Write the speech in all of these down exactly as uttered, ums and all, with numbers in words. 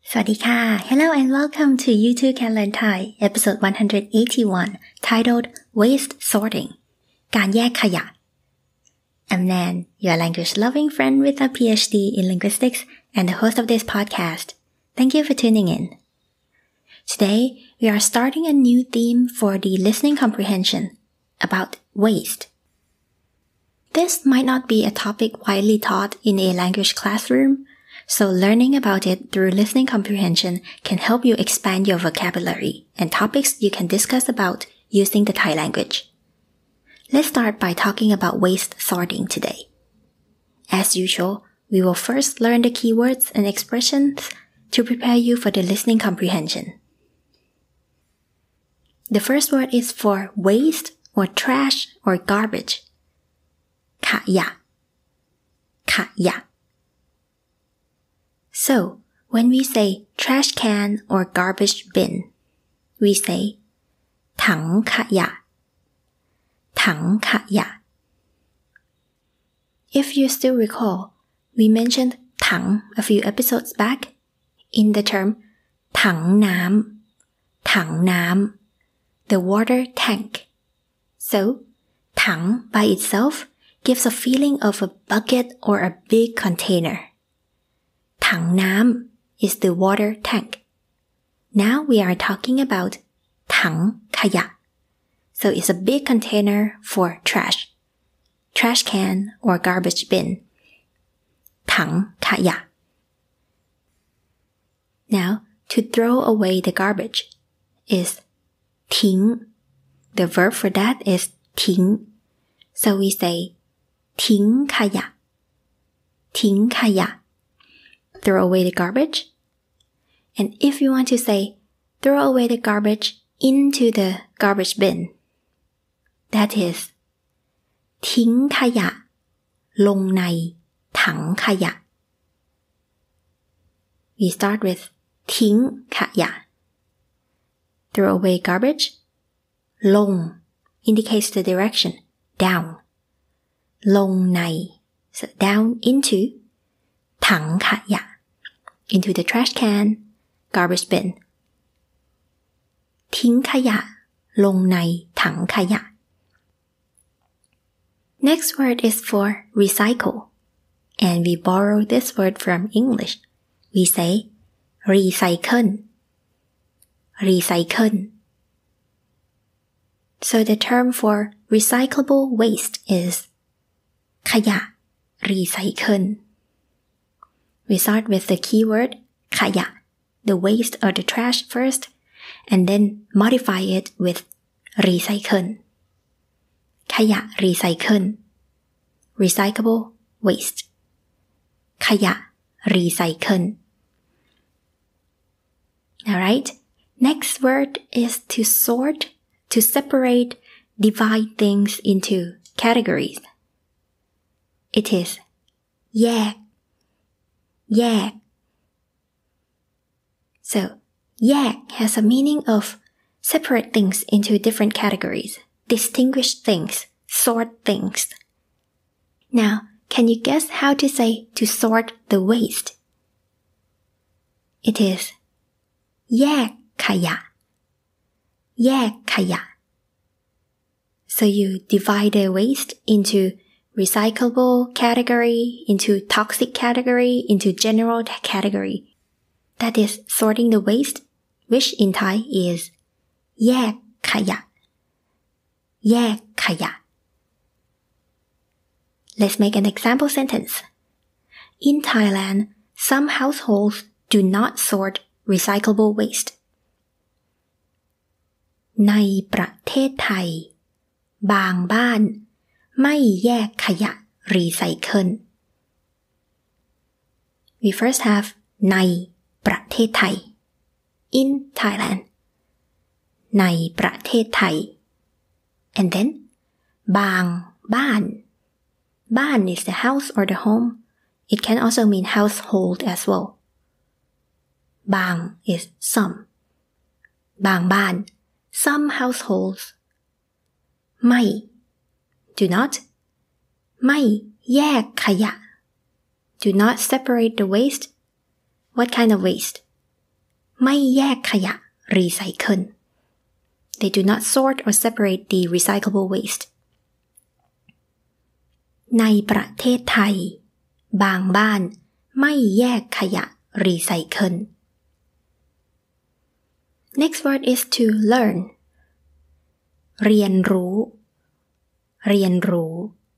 สวัสดีค่ะ Hello and welcome to You Too Can Learn Thai episode one eighty-one titled Waste Sorting การแยกขยะ I'm Nan, your language loving friend with a PhD in linguistics and the host of this podcast. Thank you for tuning in. Today, we are starting a new theme for the listening comprehension about waste. This might not be a topic widely taught in a language classroom.So learning about it through listening comprehension can help you expand your vocabulary and topics you can discuss about using the Thai language. Let's start by talking about waste sorting today. As usual, we will first learn the keywords and expressions to prepare you for the listening comprehension. The first word is for waste or trash or garbage. ขยะ ขยะSo, when we say trash can or garbage bin, we say ถังขยะ ถังขยะ If you still recall, we mentioned ถัง a few episodes back in the term ถังน้ำ ถังน้ำ the water tank. So, ถัง by itself gives a feeling of a bucket or a big container.ถังน้ำ is the water tank. Now we are talking about ถังขยะ So it's a big container for trash. Trash can or garbage bin. ถังขยะ Now to throw away the garbage is ทิ้ง The verb for that is ทิ้ง So we say ทิ้งขยะ ทิ้งขยะthrow away the garbage. And if you want to say throw away the garbage into the garbage bin, that is ทิ้งขยะลงในถังขยะ We start with ทิ้งขยะ throw away garbage ลง indicates the direction down ลงใน so down into ถังขยะinto the trash can, garbage bin. ทิ้งขยะลงในถังขยะ Next word is for recycle. And we borrow this word from English. We say recycle. Recycle. So the term for recyclable waste is ขยะ recycle.We start with the keyword ขยะ the waste or the trash first, and then modify it with recycle. ขยะ recycle. Recyclable waste. ขยะ recycle. Alright, next word is to sort, to separate, divide things into categories. It is แยกแยก So, แยก has a meaning of separate things into different categories, distinguish things, sort things. Now, can you guess how to say to sort the waste? It is แยกขยะ แยกขยะ So you divide the waste into recyclable category, into toxic category, into general category. That is sorting the waste, which in Thai is แยกขยะ แยกขยะ Let's make an example sentence. In Thailand, some households do not sort recyclable waste. ในประเทศไทยบางบ้านไม่แยกขยะรีไซเคิล We first have ในประเทศไทย in Thailand ในประเทศไทย and then บางบ้านบ้าน is the house or the home. It can also mean household as well. บาง is some บางบ้าน some households ไม่ do not ไม่แยกขยะ do not separate the waste. What kind of waste? ไม่แยกขยะรีไซเคิล They do not sort or separate the recyclable waste ในประเทศไทยบางบ้านไม่แยกขยะรีไซเคิล Next word is to learn เรียนรู้เรียนรู้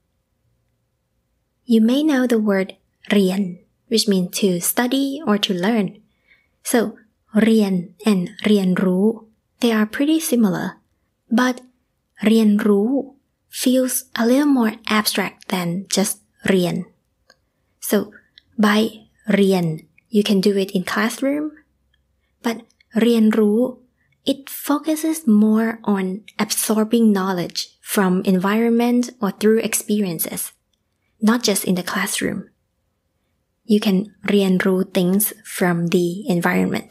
You may know the word เรียน which means to study or to learn. So เรียน and เรียนรู้ they are pretty similar, but เรียนรู้ feels a little more abstract than just เรียน So by เรียน you can do it in classroom, but เรียนรู้ it focuses more on absorbing knowledge from environment or through experiences, not just in the classroom. You can เรียนรู้ things from the environment.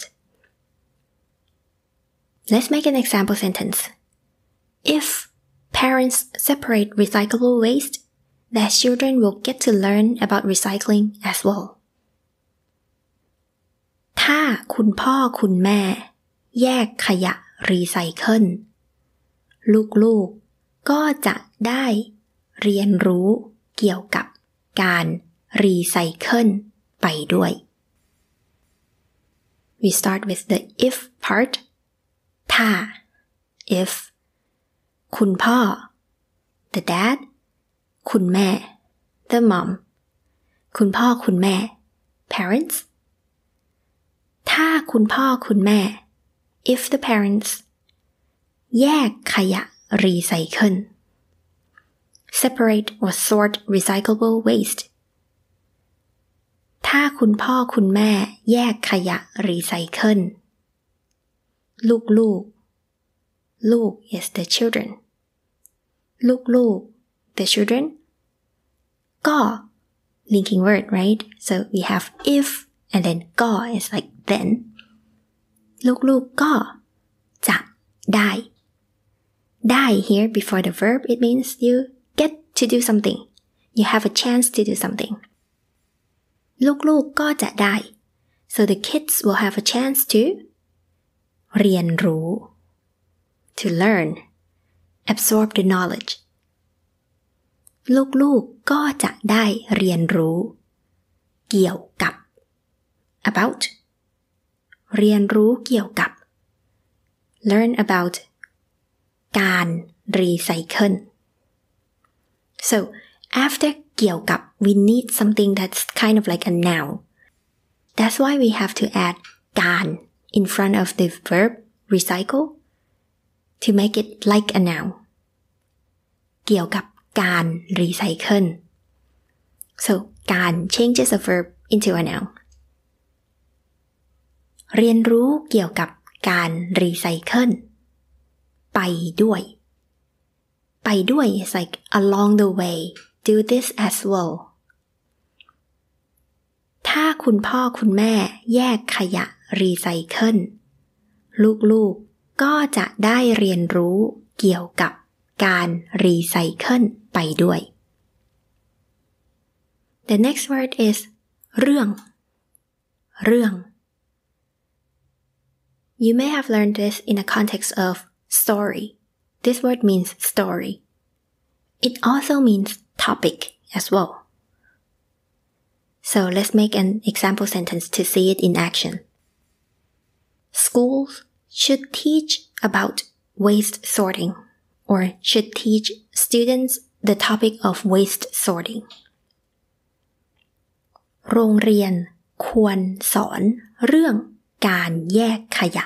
Let's make an example sentence. If parents separate recyclable waste, their children will get to learn about recycling as well. ถ้าคุณพ่อคุณแม่แยกขยะรีไซเคิล ลูกๆก็จะได้เรียนรู้เกี่ยวกับการรีไซเคิลไปด้วย We start with the if part. ถ้า if คุณพ่อ the dad คุณแม่ the mom คุณพ่อคุณแม่ parents ถ้าคุณพ่อคุณแม่ if the parents แยกขยะรีไซเคิล separate or sort recyclable waste ถ้าคุณพ่อคุณแม่แยกขยะรีไซเคิล ลูกลูกลูก is the children ลูกลูก the children ก็ linking word, right? So we have if and then ก็ is like then ลูกลูกก็จะได้ได้ here before the verb it means you get to do something, you have a chance to do something. ลูกๆก็จะได้ so the kids will have a chance to เรียนรู้ to learn, absorb the knowledge. ลูกๆก็จะได้เรียนรู้เกี่ยวกับ about เรียนรู้เกี่ยวกับ learn about การรีไซเคิล so after เกี่ยวกับ we need something that's kind of like a noun. That's why we have to add การ in front of the verb recycle to make it like a noun. เกี่ยวกับการรีไซเคิล so การ changes a verb into a noun. เรียนรู้เกี่ยวกับการรีไซเคิลไปด้วยไปด้วย is like along the way, do this as well. ถ้าคุณพ่อคุณแม่แยกขยะรีไซเคิล ลูกๆก็จะได้เรียนรู้เกี่ยวกับการรีไซเคิลไปด้วย The next word is เรื่องเรื่อง You may have learned this in the context of story. This word means story. It also means topic as well. So let's make an example sentence to see it in action. Schools should teach about waste sorting, or should teach students the topic of waste sorting. โรงเรียนควรสอนเรื่องการแยกขยะ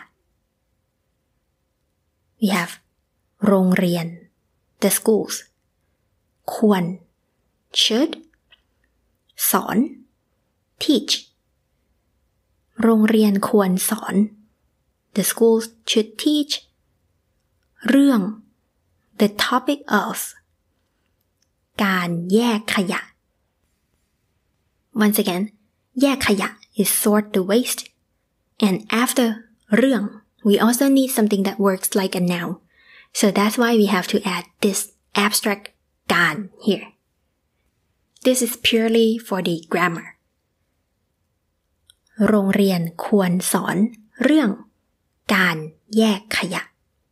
We have โรงเรียน the schools ควร should สอน teach โรงเรียนควรสอน the schools should teach เรื่อง the topic of การแยกขยะ Once again แยกขยะ is sort the waste, and after เรื่อง we also need something that works like a noun, so that's why we have to add this abstract การ here. This is purely for the grammar. โรงเรียนควรสอนเรื่องการแยกขยะ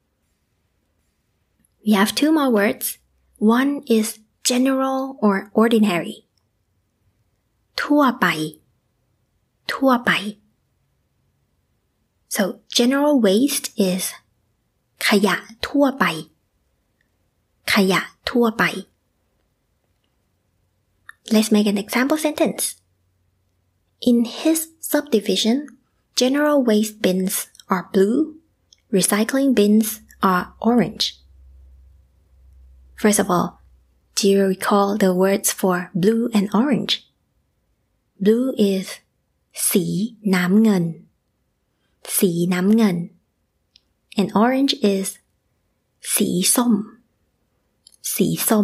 We have two more words. One is general or ordinary. ทั่วไปทั่วไป So general waste is ขยะทั่วไปขยะทั่วไป Let's make an example sentence. In his subdivision, general waste bins are blue, recycling bins are orange. First of all, do you recall the words for blue and orange? Blue is สีน้ำเงินสีน้ำเงิน and orange is สีส้มสีส้ม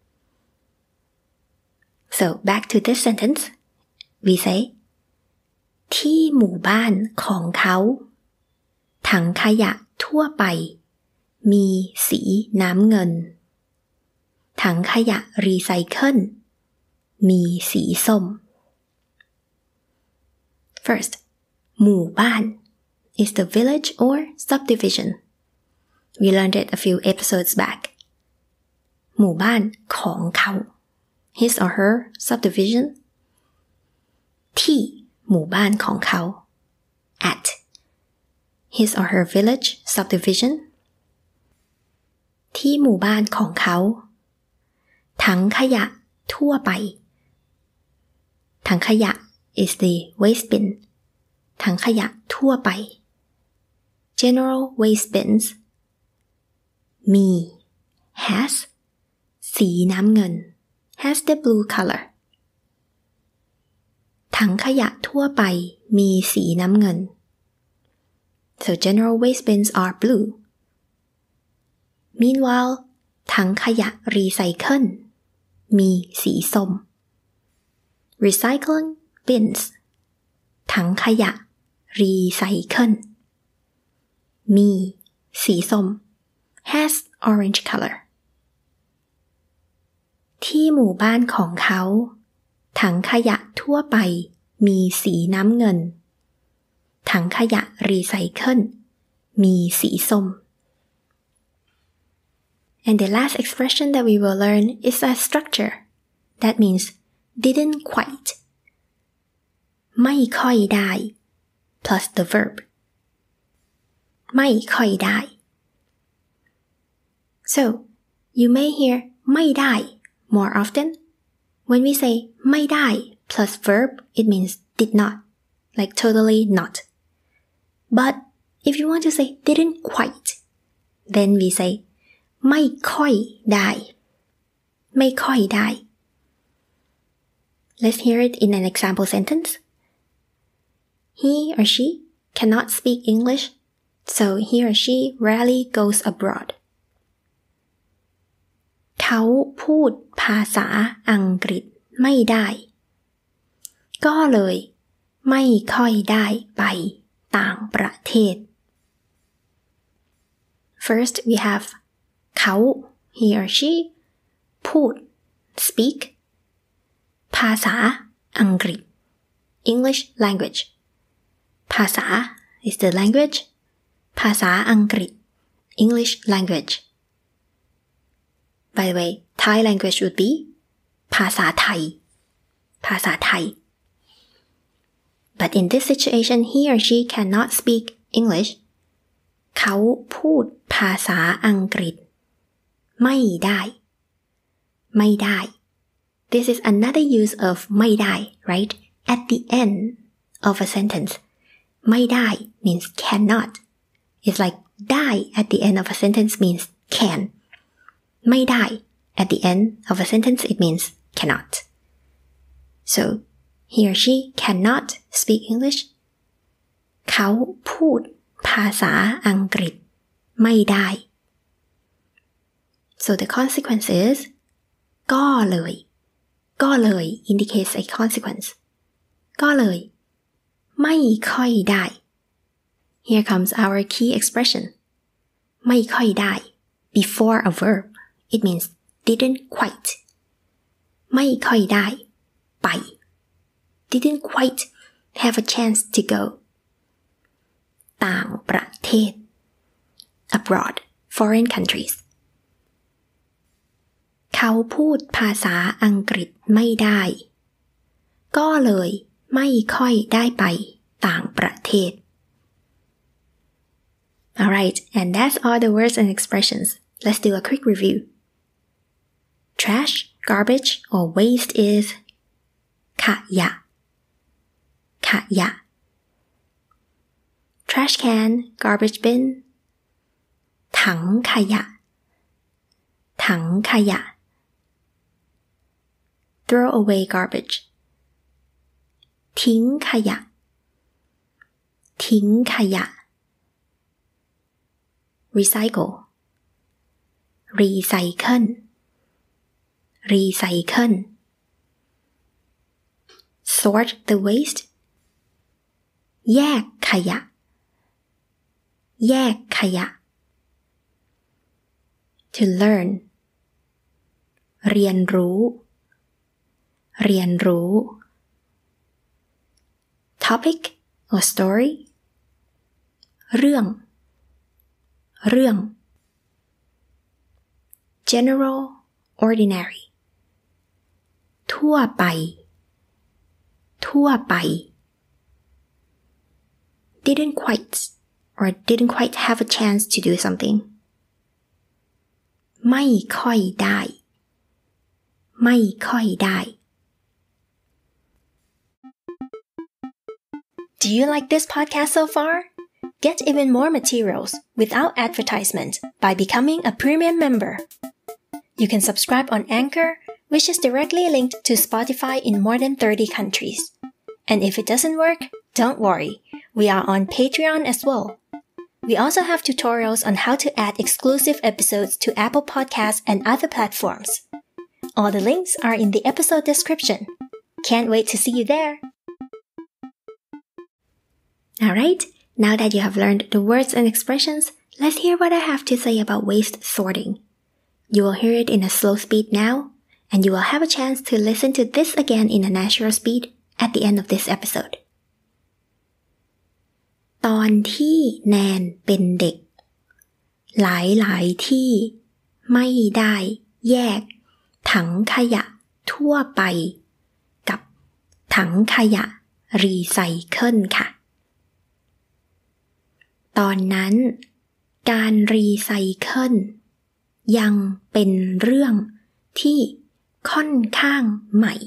So back to this sentence, we say ที่หมู่บ้านของเขาถังขยะทั่วไปมีสีน้ำเงินถังขยะรีไซเคิลมีสีส้ม First, หมู่บ้าน is the village or subdivision. We learned it a few episodes back. หมู่บ้านของเขา his or her subdivision. ที่หมู่บ้านของเขา at his or her village subdivision. ที่หมู่บ้านของเขาถังขยะทั่วไปถังขยะ is the waste bin ถังขยะทั่วไป general waste bins มี has สีน้ำเงิน has the blue color ถังขยะทั่วไปมีสีน้ำเงิน so general waste bins are blue. Meanwhile ถังขยะรีไซเคิลมีสีส้ม Recycling bins ถังขยะรีไซเคิลมีสีส้ม has orange color ที่หมู่บ้านของเขาถังขยะทั่วไปมีสีน้ำเงินถังขยะรีไซเคิลมีสีส้ม And the last expression that we will learn is a structure. That means didn't quite. ไม่ค่อยได้ plus the verb. ไม่ค่อยได้ So, you may hear ไม่ได้ more often. When we say ไม่ได้ plus verb, it means did not, like totally not. But if you want to say didn't quite, then we say ไม่ค่อยได้ไม่ค่อยได้ Let's hear it in an example sentence. He or she cannot speak English, so he or she rarely goes abroad. เขาพูดภาษาอังกฤษไม่ได้ก็เลยไม่ค่อยได้ไปต่างประเทศ First, we haveเขา he or she พูด speak ภาษาอังกฤษ English language ภาษา is the language ภาษาอังกฤษ English language. By the way, Thai language would be ภาษาไทยภาษาไทย But in this situation, he or she cannot speak English. เขาพูดภาษาอังกฤษไม่ได้ไม่ได้ This is another use of ไม่ได้ right? At the end of a sentence. ไม่ได้ means cannot. It's like ได้ at the end of a sentence means can. ไม่ได้ at the end of a sentence it means cannot. So he or she cannot speak English. เขาพูดภาษาอังกฤษไม่ได้ So the consequence is ก็เลยก็เลย indicates a consequence ก็เลยไม่ค่อยได้ Here comes our key expression ไม่ค่อยได้ before a verb it means didn't quite ไม่ค่อยได้ไป didn't quite have a chance to go ต่างประเทศ abroad foreign countries เขาพูดภาษาอังกฤษไม่ได้ก็เลยไม่ค่อยได้ไปต่างประเทศ Alright, and that's all the words and expressions. Let's do a quick review. Trash, garbage, or waste is ขยะขยะ Trash can, garbage bin ถังขยะถังขยะ Throw away garbage ทิ้งขยะทิ้งขยะ Recycle Recycle Recycle Sort the waste แยกขยะแยกขยะ To learn เรียนรู้เรียนรู้ Topic or story เรื่องเรื่อง General ordinary ทั่วไปทั่วไป Didn't quite or didn't quite have a chance to do something ไม่ค่อยได้ไม่ค่อยได้ Do you like this podcast so far? Get even more materials without advertisement by becoming a premium member. You can subscribe on Anchor, which is directly linked to Spotify in more than thirty countries. And if it doesn't work, don't worry. We are on Patreon as well. We also have tutorials on how to add exclusive episodes to Apple Podcasts and other platforms. All the links are in the episode description. Can't wait to see you there. Alright, now that you have learned the words and expressions, let's hear what I have to say about waste sorting. You will hear it in a slow speed now, and you will have a chance to listen to this again in a natural speed at the end of this episode. ตอนที่แนนเป็นเด็กหลายหลายที่ไม่ได้แยกถังขยะทั่วไปกับถังขยะรีไซเคิลค่ะตอนนั้นการรีไซเคิลยังเป็นเรื่องที่ค่อนข้างใหม่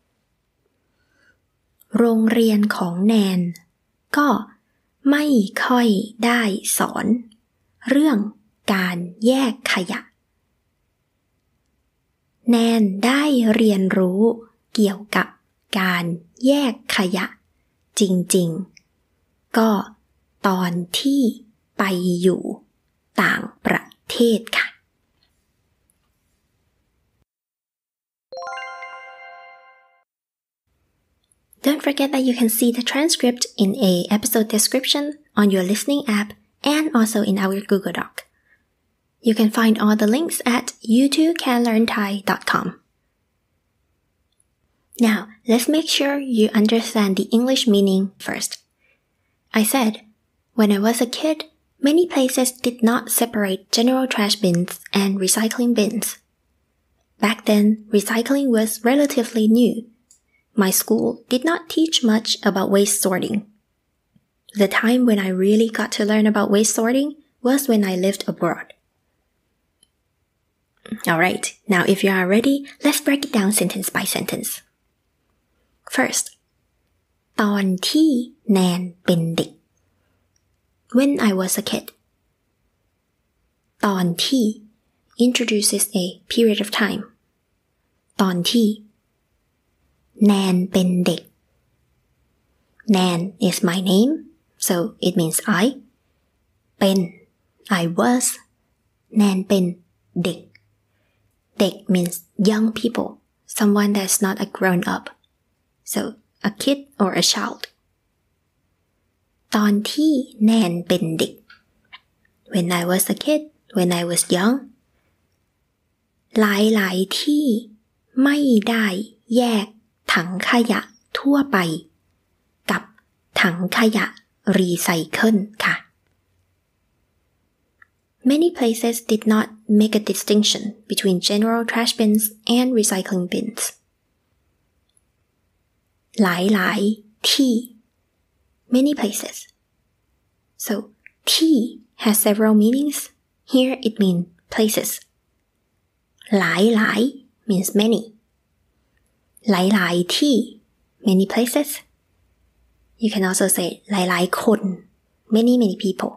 โรงเรียนของแนนก็ไม่ค่อยได้สอนเรื่องการแยกขยะแนนได้เรียนรู้เกี่ยวกับการแยกขยะจริงๆก็ตอนที่ไปอยู่ต่างประเทศค่ะDon't forget that you can see the transcript in a episode description on your listening app and also in our Google Doc. You can find all the links at you too can learn thai dot com. Now, let's make sure you understand the English meaning first. I said, when I was a kid, many places did not separate general trash bins and recycling bins. Back then, recycling was relatively new.My school did not teach much about waste sorting. The time when I really got to learn about waste sorting was when I lived abroad. Alright, now if you are ready, let's break it down sentence by sentence. First, ตอนที่แนนเป็นเด็ก When I was a kid. ตอนที่ introduces a period of time. ตอนที่แนนเป็นเด็ก Nan is my name, so it means I. เป็น I was. แนนเป็นเด็ก เด็ก means young people, someone that's not a grown up. So a kid or a child. ตอนที่แนนเป็นเด็ก When I was a kid, when I was young. หลายหลายที่ไม่ได้แยกถังขยะทั่วไปกับถังขยะรีไซเคิลค่ะ Many places did not make a distinction between general trash bins and recycling bins. หลายๆที่ many places. So, ที่ has several meanings. Here it means places. หลายๆ means many. หลายๆที่ many places. You can also say หลายๆคน many many people.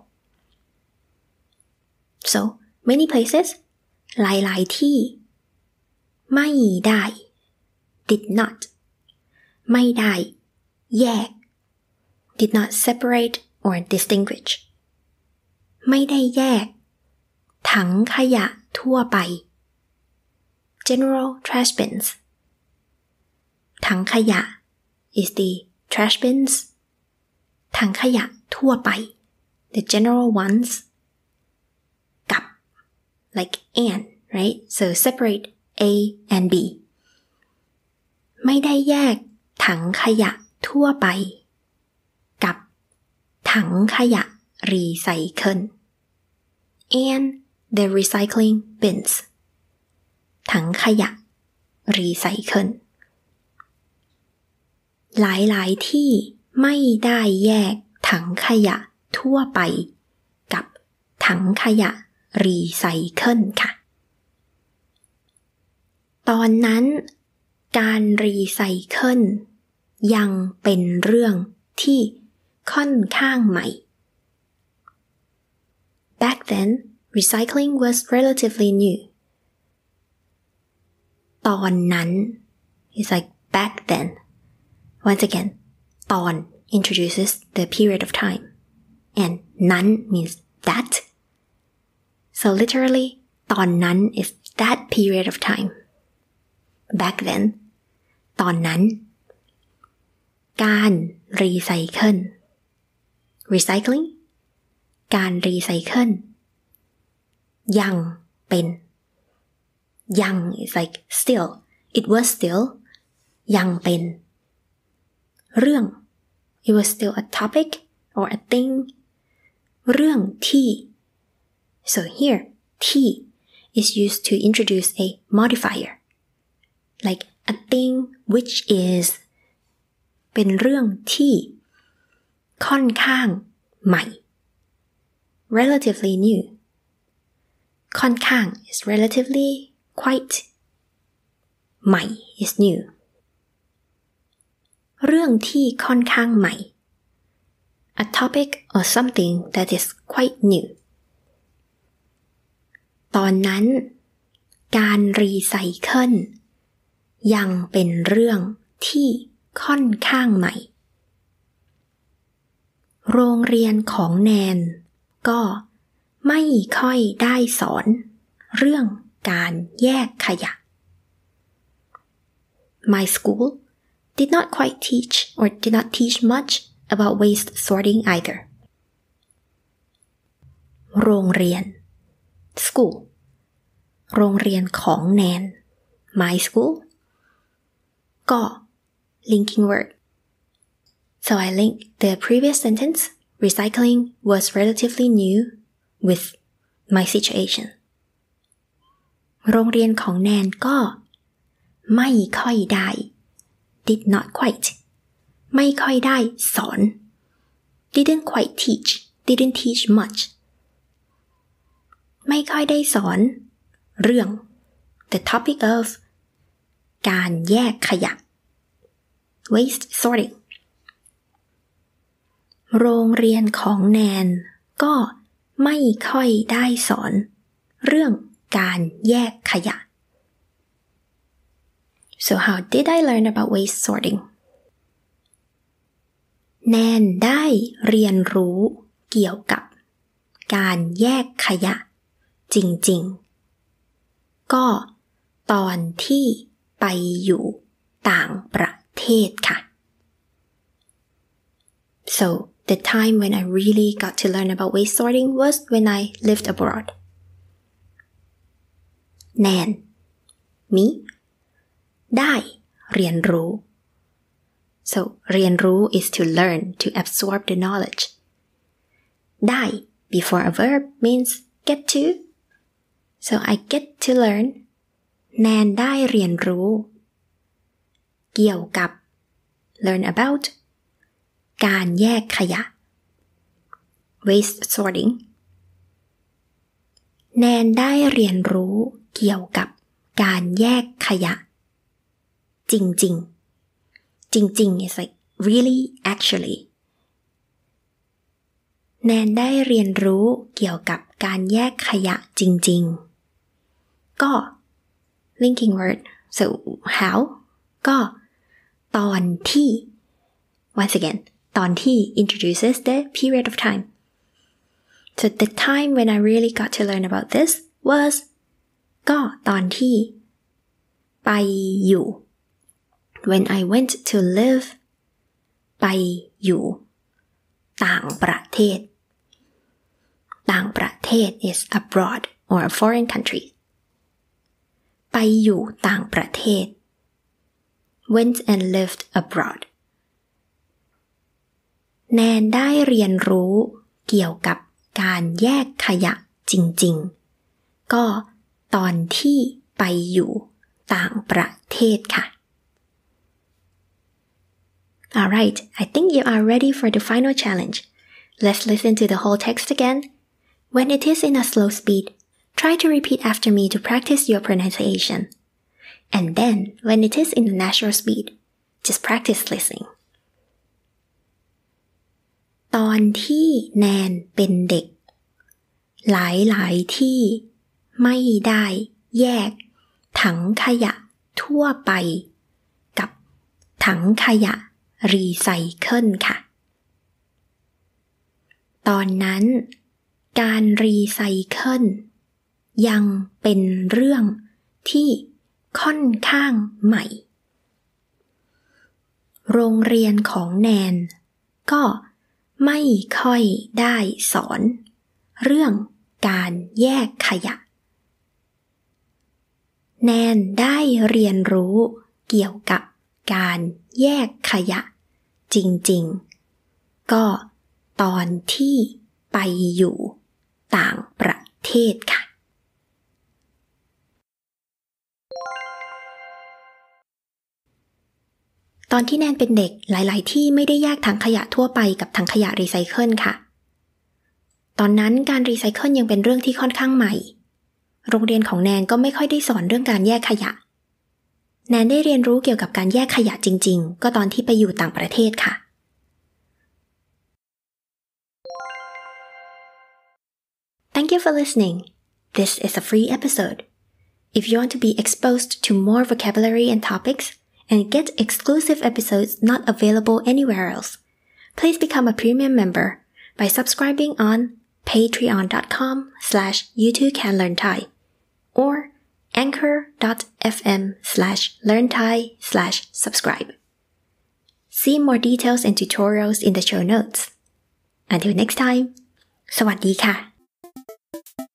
So, many places หลายๆที่ไม่ได้ did not ไม่ได้แยก did not separate or distinguish ไม่ได้แยกถังขยะทั่วไป general trash bins ถังขยะ is the trash bins ถังขยะทั่วไป the general ones กับ like and right so separate A and B ไม่ได้แยกถังขยะทั่วไปกับถังขยะรีไซเคิล and the recycling bins ถังขยะรีไซเคิลหลายๆที่ไม่ได้แยกถังขยะทั่วไปกับถังขยะรีไซเคิลค่ะตอนนั้นการรีไซเคิลยังเป็นเรื่องที่ค่อนข้างใหม่ Back then, recycling was relatively new. ตอนนั้น is like back then. Once again, ตอน introduces the period of time, and นั้น means that. So literally, ตอนนั้น is that period of time. Back then, ตอนนั้นการรีไซเคิล recycling การรีไซเคิลยังเป็นยัง is like still it was still ยังเป็นเรื่อง it was still a topic or a thing เรื่องที่ so here ที่ is used to introduce a modifier like a thing which is เป็นเรื่องที่ค่อนข้างใหม่ relatively new ค่อนข้าง is relatively quite ใหม่ is new เรื่องที่ค่อนข้างใหม่ a topic or something that is quite new ตอนนั้นการรีไซเคิลยังเป็นเรื่องที่ค่อนข้างใหม่โรงเรียนของแนนก็ไม่ค่อยได้สอนเรื่องการแยกขยะ My school did not quite teach or did not teach much about waste sorting either โรงเรียน school โรงเรียนของแนน My school ก็ linking word so I link the previous sentence recycling was relatively new with my situation โรงเรียนของแนนก็ไม่ค่อยได้ did not quite ไม่ค่อยได้สอน didn't quite teach didn't teach much ไม่ค่อยได้สอนเรื่อง the topic of การแยกขยะ waste sorting โรงเรียนของแนนก็ไม่ค่อยได้สอนเรื่องการแยกขยะ So how did I learn about waste sorting? แนนได้เรียนรู้เกี่ยวกับการแยกขยะจริงๆก็ตอนที่ไปอยู่ต่างประเทศค่ะ So the time when I really got to learn about waste sorting was when I lived abroad. แนน me ได้เรียนรู้ so เรียนรู้ is to learn to absorb the knowledge ได้ before a verb means get to so I get to learn แนนได้เรียนรู้เกี่ยวกับ learn about การแยกขยะ waste sorting แนนได้เรียนรู้เกี่ยวกับการแยกขยะจริงๆจริงๆ is like really actually แนนได้เรียนรู้เกี่ยวกับการแยกขยะจริงๆก็ linking word so how ก็ตอนที่ once again ตอนที่ introduces the period of time so the time when I really got to learn about this was ก็ตอนที่ไปอยู่ when I went to live ไปอยู่ต่างประเทศต่างประเทศ is abroad or a foreign country ไปอยู่ต่างประเทศ went and lived abroad แนนได้เรียนรู้เกี่ยวกับการแยกขยะจริงๆก็ตอนที่ไปอยู่ต่างประเทศค่ะ Alright, I think you are ready for the final challenge. Let's listen to the whole text again. When it is in a slow speed, try to repeat after me to practice your pronunciation. And then, when it is in a natural speed, just practice listening. ตอนที่แนนเป็นเด็กหลายๆที่ไม่ได้แยกถังขยะทั่วไปกับถังขยะรีไซเคิลค่ะตอนนั้นการรีไซเคิลยังเป็นเรื่องที่ค่อนข้างใหม่โรงเรียนของแนนก็ไม่ค่อยได้สอนเรื่องการแยกขยะแนนได้เรียนรู้เกี่ยวกับการแยกขยะจริงๆก็ตอนที่ไปอยู่ต่างประเทศค่ะตอนที่แนนเป็นเด็กหลายๆที่ไม่ได้แยกถังขยะทั่วไปกับถังขยะรีไซเคิลค่ะตอนนั้นการรีไซเคิลยังเป็นเรื่องที่ค่อนข้างใหม่โรงเรียนของแนนก็ไม่ค่อยได้สอนเรื่องการแยกขยะแนนได้เรียนรู้เกี่ยวกับการแยกขยะจริงๆก็ตอนที่ไปอยู่ต่างประเทศค่ะ Thank you for listening. This is a free episode. If you want to be exposed to more vocabulary and topics and get exclusive episodes not available anywhere else, please become a premium member by subscribing on patreon.com slash you2canlearnthai or anchor.fm slash learnthai slash subscribe. See more details and tutorials in the show notes. Until next time, สวัสดีค่ะ